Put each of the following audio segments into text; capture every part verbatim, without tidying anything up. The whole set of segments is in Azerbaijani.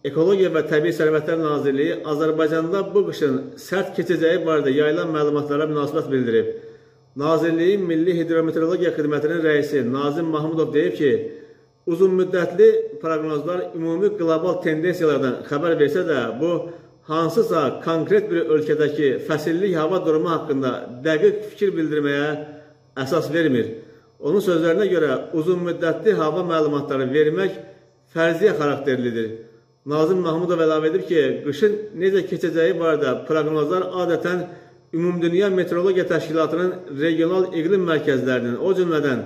Ekologiya və Təbii Sərvətlər Nazirliyi Azərbaycanda bu qışın sərt keçəcəyi barədə yayılan məlumatlara münasibət bildirib. Nazirliyin Milli Hidrometeorologiya Xidmətinin rəisi Nazim Mahmudov deyib ki, uzunmüddətli proqnozlar ümumi qlobal tendensiyalardan xəbər versə də, bu hansısa konkret bir ölkədəki fəsillik hava durumu haqqında dəqiq fikir bildirməyə əsas vermir. Onun sözlərinə görə uzunmüddətli hava məlumatları vermək fərziyyə xarakterlidir. Nazim Mahmudov əlavə edib ki, qışın necə keçəcəyi barədə proqnozlar adətən Ümumdünya Meteorologiya Təşkilatının regional iqlim mərkəzlərinin, o cümlədən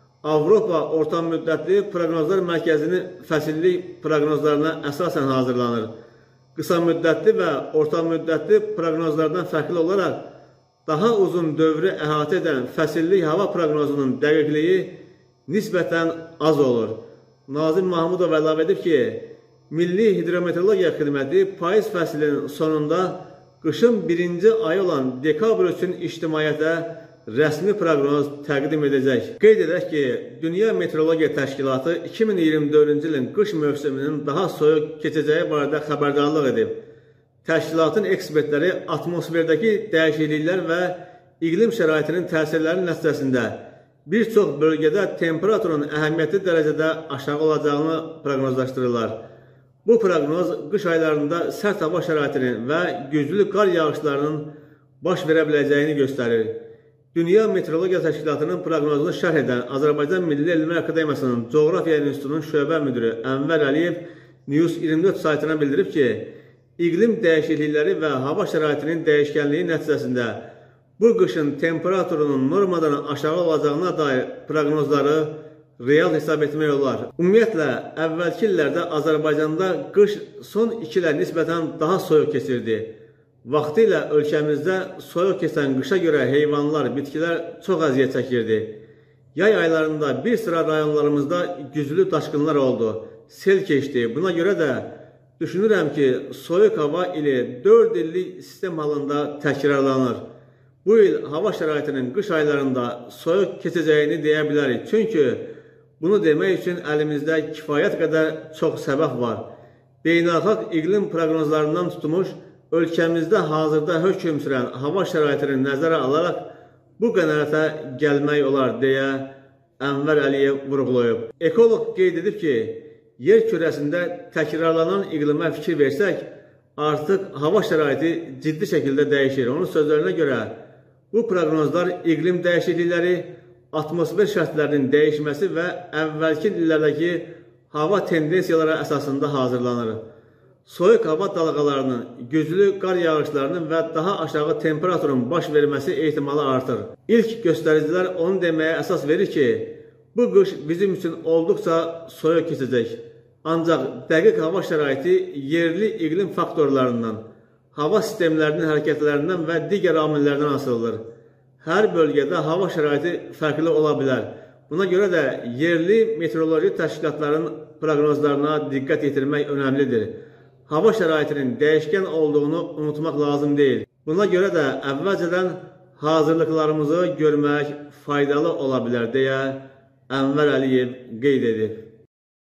Avropa Orta Müddətli Proqnozlar Mərkəzinin fəsillik proqnozlarına əsasən hazırlanır. Qısa müddətli və orta müddətli proqnozlardan fərqli olaraq daha uzun dövrü əhatə edən fəsillik hava proqnozunun dəqiqliyi nisbətən az olur. Nazim Mahmudov əlavə edib ki, Milli Hidrometeorologiya Xidməti payız fəslinin sonunda qışın birinci ayı olan dekabr üçün ictimaiyyətə rəsmi proqnoz təqdim edəcək. Qeyd edək ki, Dünya Meteorologiya Təşkilatı iki min iyirmi dördüncü ilin qış mövsümünün daha soyuq keçəcəyi barədə xəbərdarlıq edib. Təşkilatın ekspertləri atmosferdəki dəyişikliklər və iqlim şəraitinin təsirləri nəticəsində bir çox bölgədə temperaturun əhəmiyyətli dərəcədə aşağı olacağını proqnozlaşdırırlar. Bu proqnoz qış aylarında sərt hava şəraitinin və güclü qar yağışlarının baş verə biləcəyini göstərir. Dünya Meteorologiya Təşkilatının proqnozunu şərh edən Azərbaycan Milli Elmlər Akademiyasının Coğrafiya İnstitutunun şöbə müdürü Ənvər Əliyev News iyirmi dörd saytına bildirib ki, iqlim dəyişiklikləri və hava şəraitinin dəyişkənliyi nəticəsində bu qışın temperaturunun normadan aşağı olacağına dair proqnozları real hesab etmək olar. Ümumiyyətlə, əvvəlki illərdə Azərbaycanda qış son iki ilə nisbətən daha soyuq keçirdi. Vaxtilə ölkəmizdə soyuq keçən qışa görə heyvanlar, bitkilər çox əziyyət çəkirdi. Yay aylarında bir sıra rayonlarımızda güclü daşqınlar oldu, sel keçdi. Buna görə də düşünürəm ki, soyuq hava ili dörd illik sistem halında təkrarlanır. Bu il hava şəraitinin qış aylarında soyuq keçəcəyini deyə bilərik. Çünki bunu demək üçün əlimizdə kifayət qədər çox səbəb var. Beynəlxalq iqlim proqnozlarından tutmuş, ölkəmizdə hazırda hökm sürən hava şəraitini nəzərə alaraq bu qənaətə gəlmək olar, deyə Ənvər Əliyev vurğulayıb. Ekoloq qeyd edib ki, yer kürəsində təkrarlanan iqlimə fikir versək, artıq hava şəraiti ciddi şəkildə dəyişir. Onun sözlərinə görə, bu proqnozlar iqlim dəyişiklikləri, atmosfer şərtlərinin dəyişməsi və əvvəlki illərdəki hava tendensiyaları əsasında hazırlanır. Soyuq hava dalğalarının, güclü qar yağışlarının və daha aşağı temperaturun baş verməsi ehtimalı artır. İlk göstəricilər onu deməyə əsas verir ki, bu qış bizim üçün olduqca soyuq keçəcək. Ancaq dəqiq hava şəraiti yerli iqlim faktorlarından, hava sistemlərinin hərəkətlərindən və digər amillərdən asılıdır. Hər bölgədə hava şəraiti fərqli ola bilər. Buna görə də yerli meteoroloji təşkilatların proqnozlarına diqqət yetirmək önəmlidir. Hava şəraitinin dəyişkən olduğunu unutmaq lazım deyil. Buna görə də əvvəlcədən hazırlıqlarımızı görmək faydalı ola bilər, deyə Ənvər Əliyev qeyd edib.